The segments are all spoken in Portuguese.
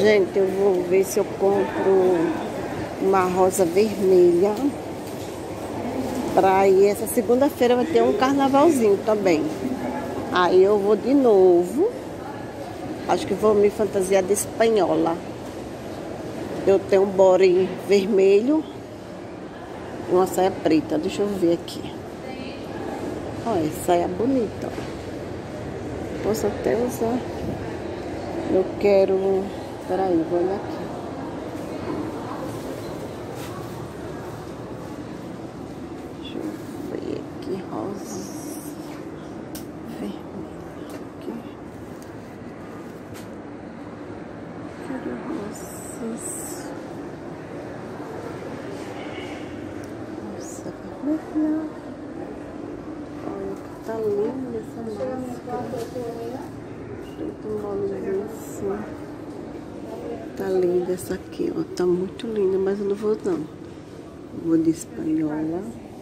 Gente, eu vou ver se eu compro uma rosa vermelha pra ir. Essa segunda-feira vai ter um carnavalzinho também. Aí eu vou de novo. Acho que vou me fantasiar de espanhola. Eu tenho um body vermelho e uma saia preta. Deixa eu ver aqui. Olha, saia bonita. Posso até usar. Eu quero... Peraí, vou olhar aqui. Deixa eu ver aqui. Rosa vermelha. Aqui. Quero rosas. Rosa vermelha. Olha que tá linda essa máscara. Muito molinho. Tá linda essa aqui, ó. Tá muito linda, mas eu não vou não. Vou de espanhola.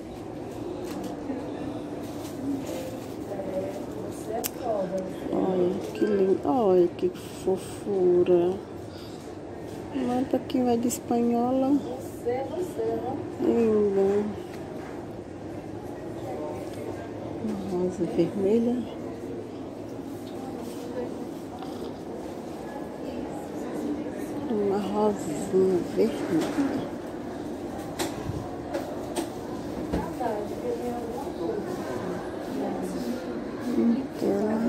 Olha que lindo. Olha que fofura. Mas pra quem vai de espanhola. Linda. Uma rosa vermelha. Uma rosinha vermelha. Então,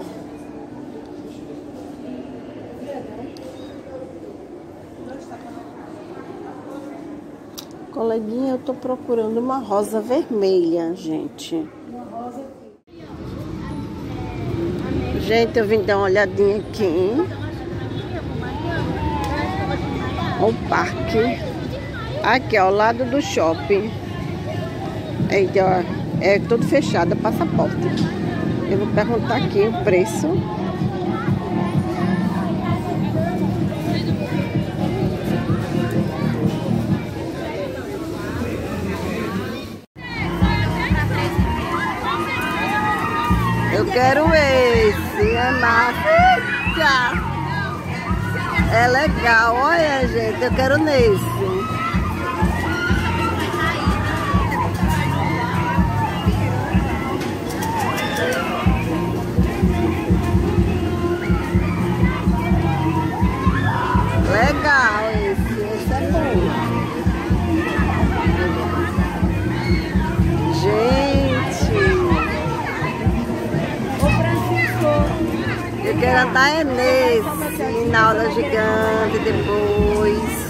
coleguinha, eu tô procurando uma rosa vermelha, gente. Gente, eu vim dar uma olhadinha aqui. O parque aqui ao lado do shopping. É tudo fechado, passaporte. Eu vou perguntar aqui o preço. Eu quero esse, é massa. É legal, olha gente, eu quero nesse. Legal esse é bom. Gente, eu quero andar nesse, na aula gigante depois.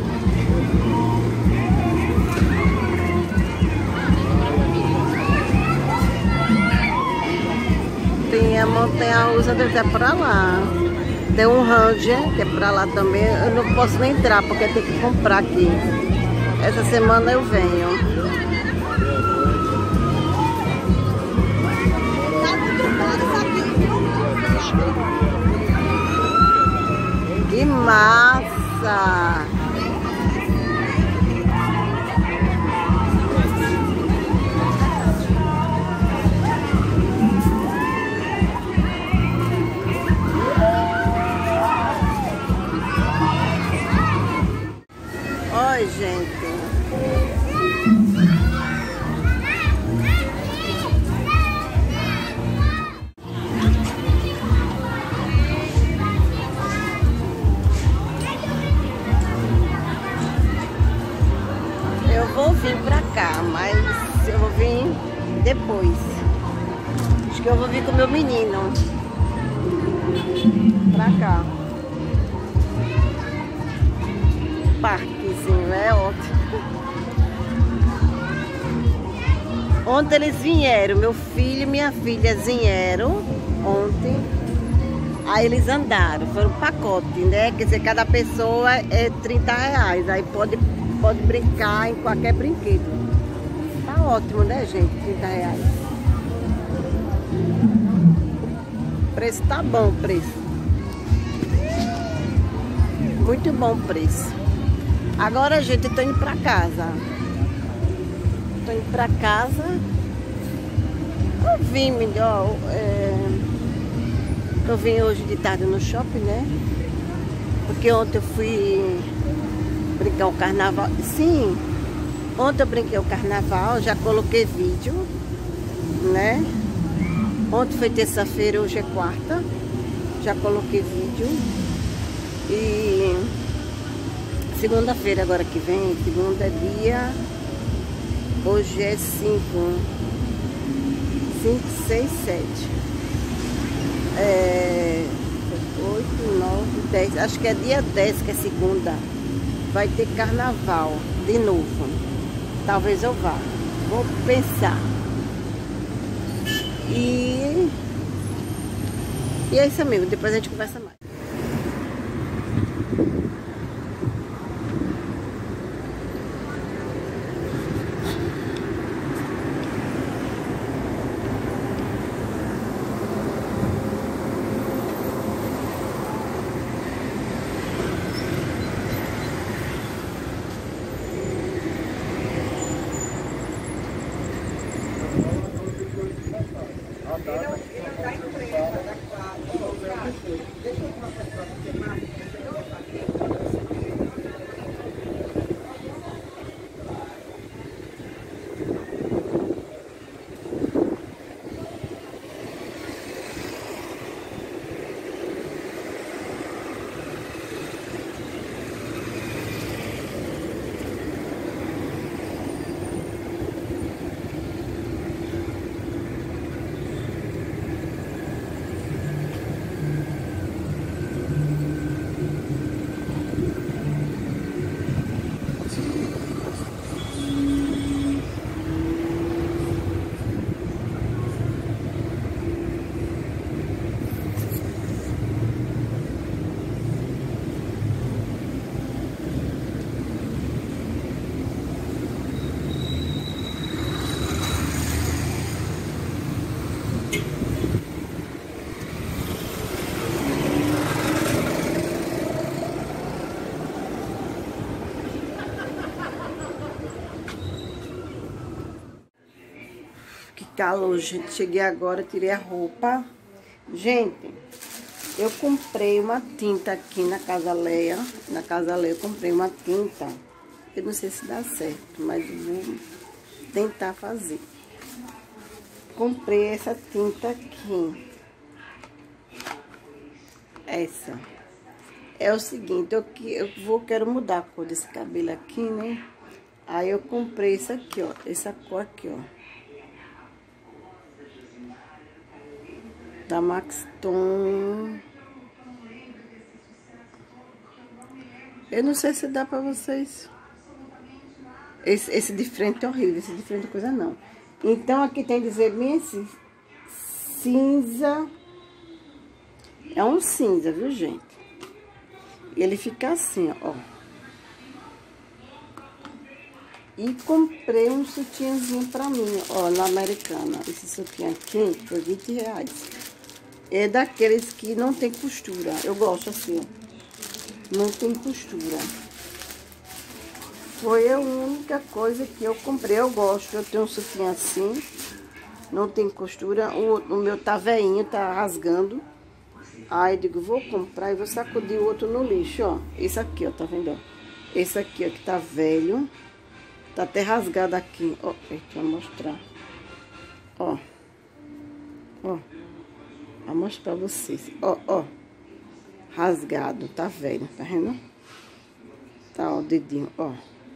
Tem a montanha-russa até pra lá. Tem um Ranger, que é pra lá também. Eu não posso nem entrar, porque tem que comprar aqui. Essa semana eu venho. Que massa! Oi, gente. Eu vou vir pra cá, mas eu vou vir depois. Acho que eu vou vir com o meu menino pra cá. Parquezinho, é ótimo. Ontem eles vieram, meu filho e minha filha vieram ontem. Aí eles andaram, foi um pacote, né? Quer dizer, cada pessoa é R$30. Aí pode brincar em qualquer brinquedo. Tá ótimo, né, gente? R$30. O preço tá bom, o preço. Muito bom o preço. Agora, gente, eu tô indo pra casa. Tô indo pra casa. Eu vim melhor. Eu vim hoje de tarde no shopping, né? Porque ontem eu fui brincar o carnaval. Sim, ontem eu brinquei o carnaval, já coloquei vídeo, né? Ontem foi terça-feira, hoje é quarta. Já coloquei vídeo. E segunda-feira agora que vem, segunda é dia. Hoje é 5, 6, 7. 8, 9, 10. Acho que é dia 10, que é segunda. Vai ter carnaval de novo. Talvez eu vá. Vou pensar. E é isso, amigo. Depois a gente conversa mais. Calor, gente. Cheguei agora, tirei a roupa. Gente, eu comprei uma tinta aqui na Casa Leia. Na Casa Leia eu comprei uma tinta. Eu não sei se dá certo, mas eu vou tentar fazer. Comprei essa tinta aqui. Essa. É o seguinte, quero mudar a cor desse cabelo aqui, né? Aí eu comprei isso aqui, ó. Essa cor aqui, ó. Da Maxton. Eu não sei se dá pra vocês. Esse de frente é horrível. Esse de frente é coisa não. Então aqui tem que dizer bem esse cinza. É um cinza, viu, gente? Ele fica assim, ó. E comprei um sutiãzinho pra mim, ó, na Americana. Esse sutiã aqui foi R$20. É daqueles que não tem costura. Eu gosto assim, ó. Não tem costura. Foi a única coisa que eu comprei. Eu gosto. Eu tenho um sutiã assim. Não tem costura. O meu tá velhinho, tá rasgando. Aí eu digo, vou comprar e vou sacudir o outro no lixo, ó. Esse aqui, ó, tá vendo, ó? Esse aqui, ó, que tá velho. Tá até rasgado aqui, ó. Deixa eu mostrar. Ó. Ó. Vou mostrar pra vocês. Ó, ó. Rasgado, tá velho, tá vendo? Tá, ó, o dedinho, ó.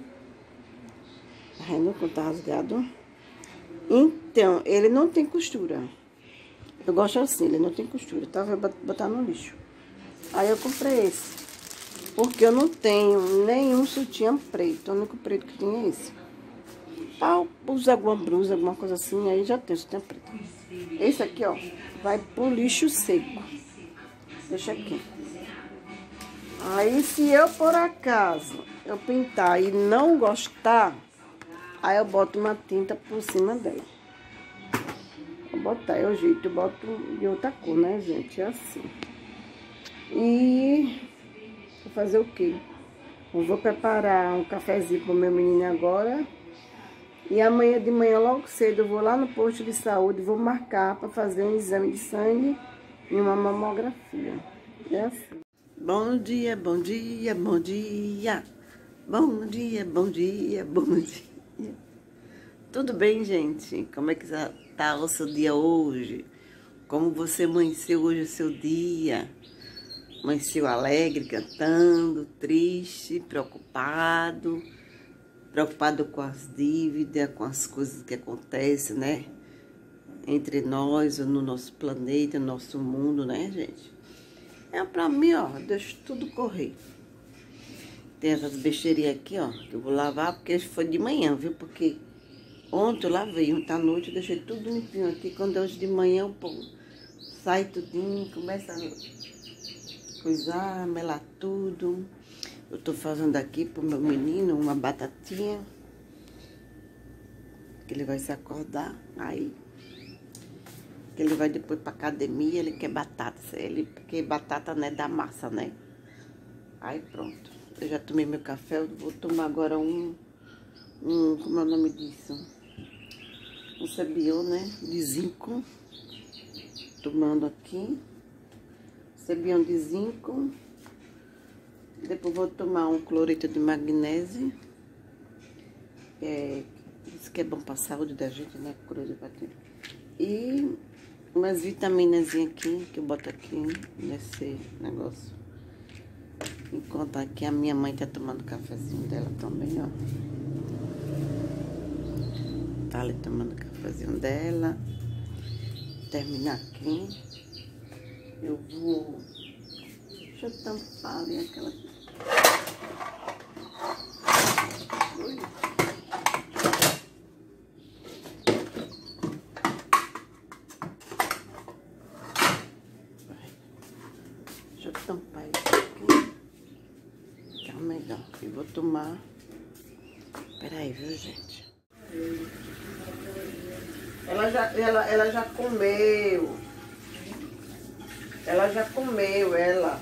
Tá vendo como tá rasgado? Então, ele não tem costura. Eu gosto assim, ele não tem costura, tá? Vou botar no lixo. Aí eu comprei esse. Porque eu não tenho nenhum sutiã preto. O único preto que tem é esse. Pra usar alguma blusa, alguma coisa assim, aí já tem sutiã preto. Esse aqui, ó, vai pro lixo seco. Deixa aqui. Aí, se eu, por acaso, eu pintar e não gostar, aí eu boto uma tinta por cima dela. Vou botar, é o jeito, eu boto de outra cor, né, gente? É assim. E vou fazer o quê? Eu vou preparar um cafezinho pro meu menino agora. E amanhã de manhã, logo cedo, eu vou lá no posto de saúde, vou marcar para fazer um exame de sangue e uma mamografia. É assim. Bom dia, bom dia, bom dia. Bom dia, bom dia, bom dia. Tudo bem, gente? Como é que tá o seu dia hoje? Como você amanheceu hoje o seu dia? Amanheceu alegre, cantando, triste, preocupado com as dívidas, com as coisas que acontecem, né? Entre nós, no nosso planeta, no nosso mundo, né, gente? Pra mim, ó, deixa tudo correr. Tem essas besteirinhas aqui, ó, que eu vou lavar, porque foi de manhã, viu? Porque ontem eu lavei, ontem à noite eu deixei tudo limpinho aqui. Quando é hoje de manhã, o povo sai tudinho, começa a coisar, melar tudo. Eu tô fazendo aqui pro meu menino uma batatinha, que ele vai se acordar, aí que ele vai depois pra academia, ele quer batata, porque batata não é da massa, né? Aí pronto, eu já tomei meu café, eu vou tomar agora como é o nome disso? Um Cebion, né? De zinco, tomando aqui, Cebion de zinco. Depois vou tomar um cloreto de magnésio, isso que é bom pra saúde da gente, né? E umas vitaminas aqui, que eu boto aqui nesse negócio. Enquanto aqui a minha mãe tá tomando o cafezinho dela também, ó. Tá ali tomando o cafezinho dela. Terminar aqui. Eu vou... Deixa eu tampar ali aquela... Ui. Deixa eu tampar isso aqui. Que é o melhor. E vou tomar... Peraí, viu, gente? Ela já comeu. Ela já comeu, ela.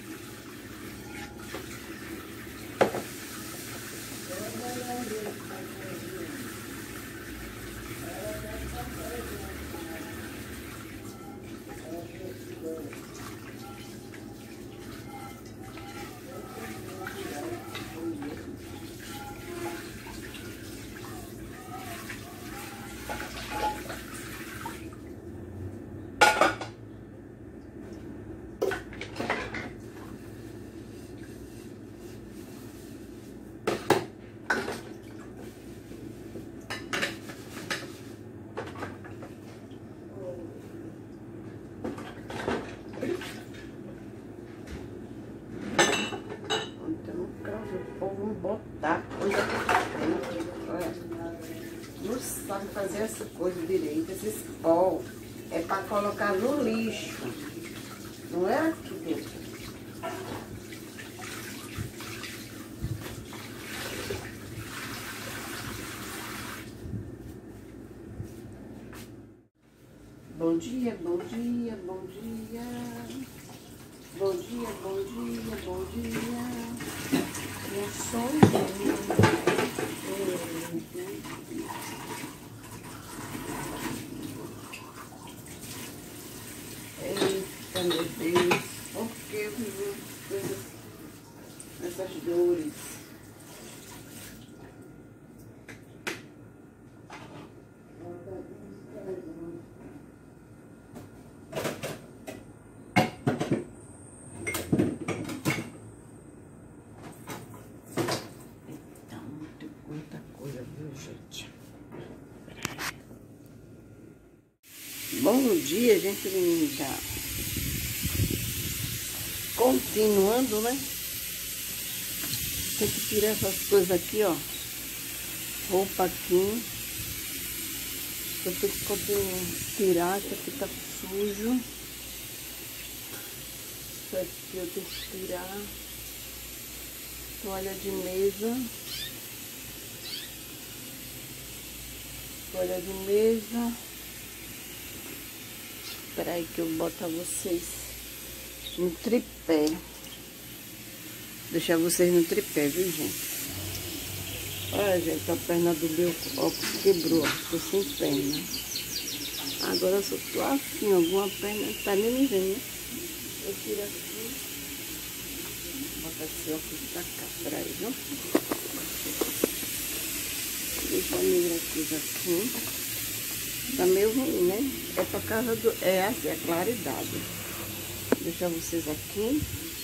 Botar coisa pra dentro. Olha, não sabe fazer essa coisa direito. Esses pó é para colocar no lixo, não é aqui dentro. Bom dia, bom dia, bom dia. Bom dia, bom dia, bom dia. Eu sou Eita, meu Deus, por que eu vivo essas dores? Bom dia, gente linda. Continuando, né? Tem que tirar essas coisas aqui, ó. Roupa aqui. Eu tenho que continuar, tirar, isso aqui tá sujo. Isso aqui eu tenho que tirar. Toalha de mesa. Toalha de mesa. Espera aí que eu boto a vocês no tripé. Deixar vocês no tripé, viu, gente? Olha, gente, a perna do meu óculos quebrou, ó. Tô sem perna. Agora eu só tô assim, alguma perna, tá nem me vendo, né? Eu tiro aqui. esse óculos pra cá, peraí, viu? Deixa eu mirar aqui. Tá meio ruim, né? É por causa do... É assim, a claridade. Vou deixar vocês aqui.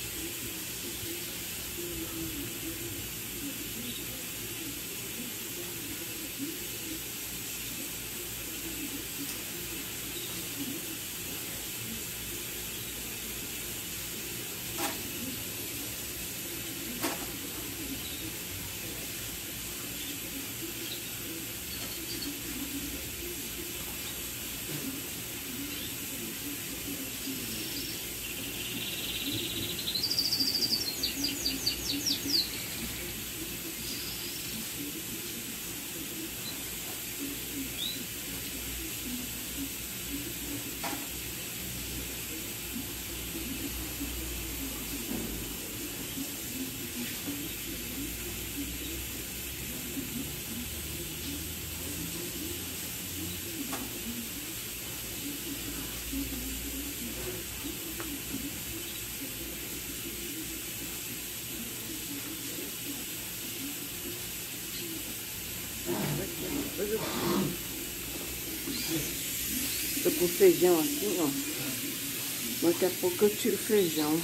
Tô com feijão assim, ó. Daqui a pouco eu tiro o feijão.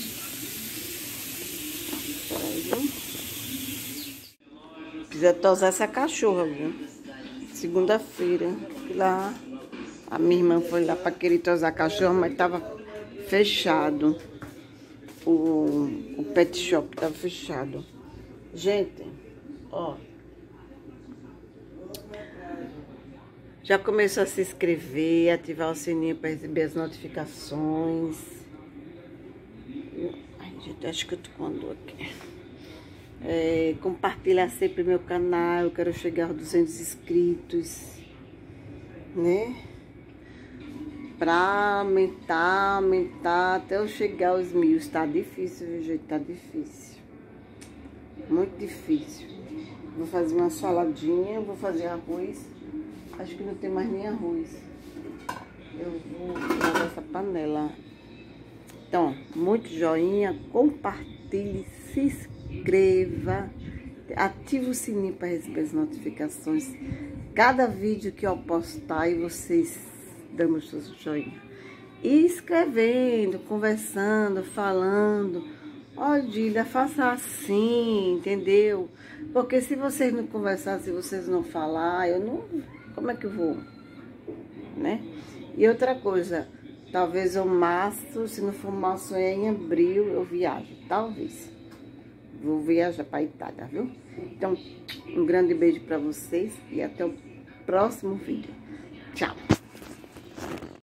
Peraí, viu? Precisa tosar essa cachorra, viu? Segunda-feira. Lá, a minha irmã foi lá pra querer tosar a cachorra, mas tava fechado. O pet shop tava fechado. Gente, ó. Já começou a se inscrever, ativar o sininho para receber as notificações. Ai, gente, acho que eu tô com uma dor aqui. Compartilha sempre meu canal. Eu quero chegar aos 200 inscritos, né? Pra aumentar até eu chegar aos 1000. Tá difícil, viu, gente? Tá difícil. Muito difícil. Vou fazer uma saladinha, vou fazer arroz. Acho que não tem mais nem arroz. Eu vou lavar essa panela. Então, muito joinha, compartilhe, se inscreva, ative o sininho para receber as notificações. Cada vídeo que eu postar e vocês dão o seu joinha. E escrevendo, conversando, falando. Ó, Dília, faça assim, entendeu? Porque se vocês não conversar, se vocês não falar, eu não... Como é que eu vou, né? E outra coisa, talvez eu março, se não for março, é em abril eu viajo, talvez. Vou viajar para Itália, viu? Então, um grande beijo para vocês e até o próximo vídeo. Tchau!